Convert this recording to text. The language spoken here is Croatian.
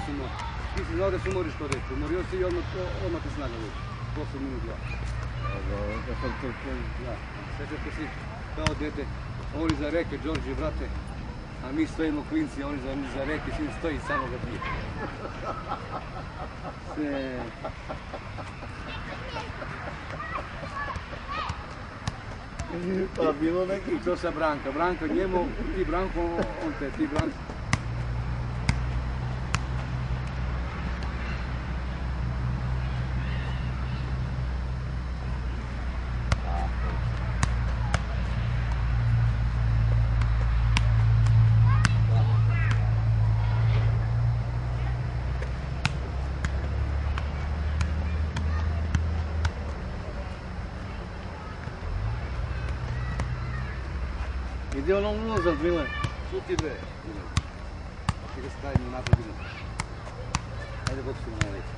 recimo, ti si znao da se umoriš kod reći, umorio si i odmah ti snaga već, posle minut dva. Da, sjećate si kao dete, oni za reke, Đorđe, brate, a mi stojimo klinci, oni za reke, svi stoji samo ga bije. Sve... Pa bilo neki... I to sa Branka. Branka njemu, ti Branko, on te, ti Branko. Gdje ono unazad, Mile? Tu ti dve. Ti ga stavimo napred idemo. Ajde boksimo na reći.